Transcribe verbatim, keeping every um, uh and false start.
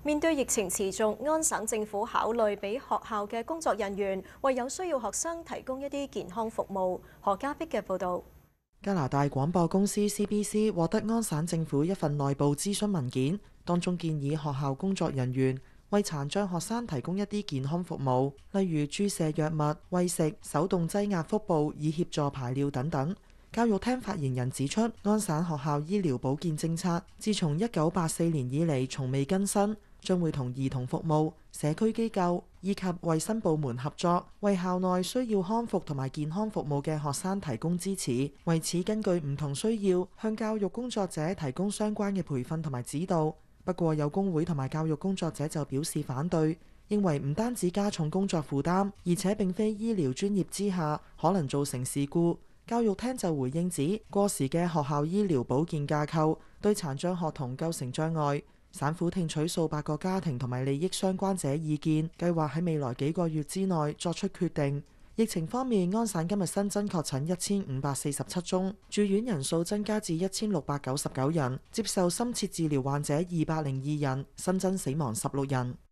面對疫情持續，安省政府考慮俾學校嘅工作人員為有需要學生提供一啲健康服務。何家碧嘅報導。 加拿大廣播公司 C B C 獲得安省政府一份內部諮詢文件，當中建議學校工作人員為殘障學生提供一啲健康服務，例如注射藥物、餵食、手動擠壓腹部以協助排尿等等。教育廳發言人指出，安省學校醫療保健政策自從一九八四年以嚟從未更新，將會同兒童服務、社區機構以及衛生部門合作，為校內需要康復同埋健康服務嘅學生提供支持。為此，根據唔同需要，向教育工作者提供相關嘅培訓同埋指導。不過，有工會同埋教育工作者就表示反對，認為唔單止加重工作負擔，而且並非醫療專業之下可能造成事故。教育廳就回應指，過時嘅學校醫療保健架構對殘障學童構成障礙。省府聽取數百個家庭同埋利益相關者意見，計劃喺未來幾個月之內作出決定。疫情方面，安省今日新增確診一千五百四十七宗，住院人數增加至一千六百九十九人，接受深切治療患者二百零二人，新增死亡十六人。